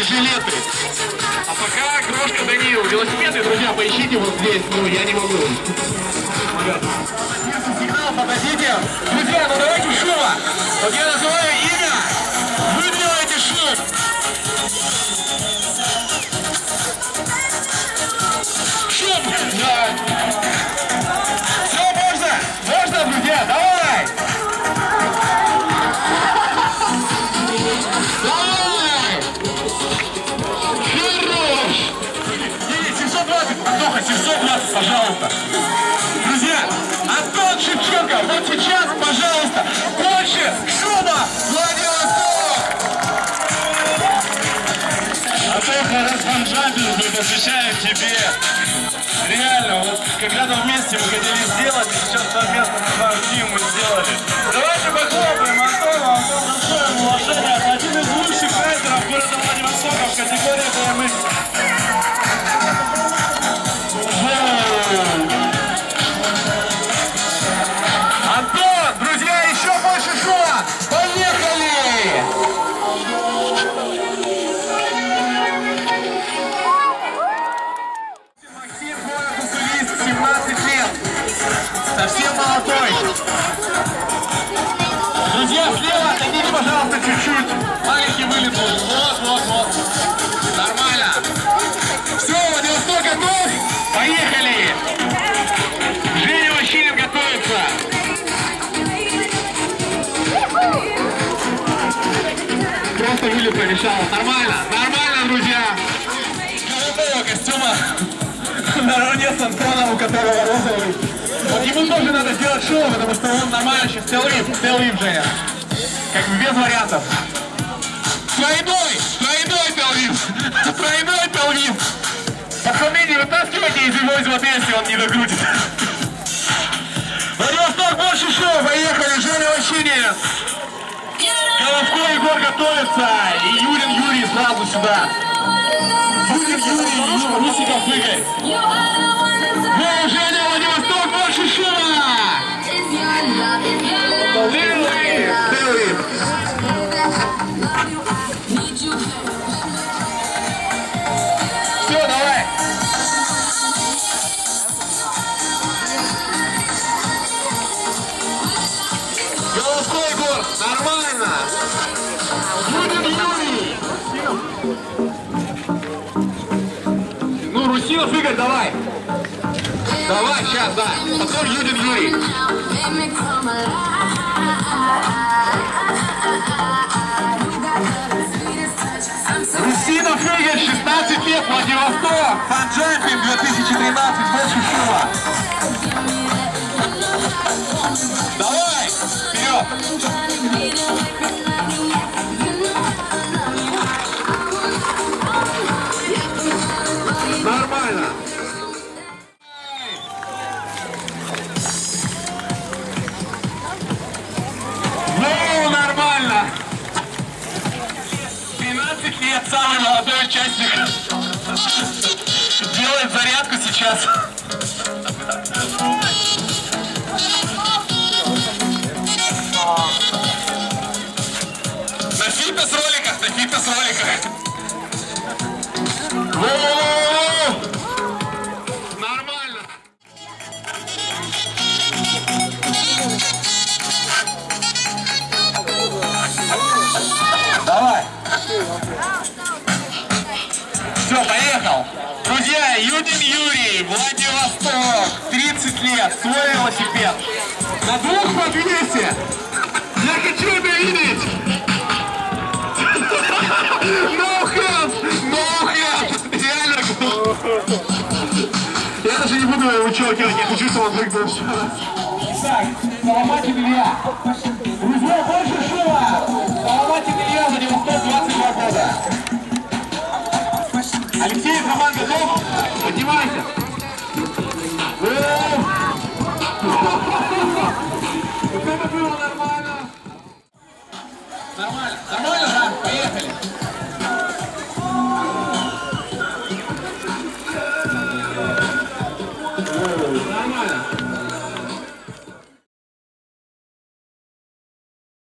и жилеты. А пока Крошка Данил. Велосипеды, друзья, поищите вот здесь. Ну, я не могу. Сигнал, подождите. Друзья, ну давайте шума. Вот я называю имя. Вы делаете шум. Шум. Да. Все, можно? Можно, друзья? Давай. Давай. Хорош. 720. Антоха, 720, пожалуйста. Друзья, Антон Шевченко, вот сейчас, пожалуйста, больше шума, Владивосток! Антоха, раз фанджампинг мы посвящаем тебе. Реально, вот когда-то вместе мы хотели сделать, и сейчас совместно с вами мы сделали. Давайте похлопаем Антону. Антон, большое ему уважение. Один из лучших райдеров города Владивостока в категории BMX. Антон, друзья, еще больше шума! Поехали! Максим, город-укулист, 17 лет. Совсем молодой. Друзья, слева отойдите, пожалуйста, чуть-чуть. Маленький вылет. Вот. Нормально. Все, Владивосток готов? Поехали! Женя Ващинин готовится. Просто вылет помешал. Нормально, друзья. Голубого костюма наравне с Антоном, у которого розовый. Вот ему тоже надо сделать шоу, потому что он нормально сейчас тейлвип, Женя. Как бы без вариантов. Тройной тейлвип. Пацаны, не вытаскивайте из его изоты, если он не докрутит. Владивосток, больше шоу, поехали, Женя Ващинин. Головко Егор готовится, и Юрин Юрий сразу сюда. Юрин Юрий, Русиков Игорь. Ну, Женя, Владивосток, больше шума. Тейлвип. Все, давай. Головко Егор, нормально. Юрин Юрий. Ну, Русинов Игорь, давай. Давай, сейчас, да. Потом Юрин Юрий. Русинов Игорь, 16 лет, Владивосток. Фанджампинг 2013, больше шума. Давай, вперед. Нормально. Ну, нормально. 13 лет, самый молодой участник. Делает зарядку сейчас. На фитнес-роликах. Нормально. Давай. Все, поехал. Друзья, Юдин Юрий, Владивосток, 30 лет, свой велосипед. На двух подвесе. Я хочу это видеть. No hands. Реально. Я даже не буду его вычеркивать, я хочу, чтобы он выиграл еще раз. Так, поломатель Илья. Друзья, больше шума.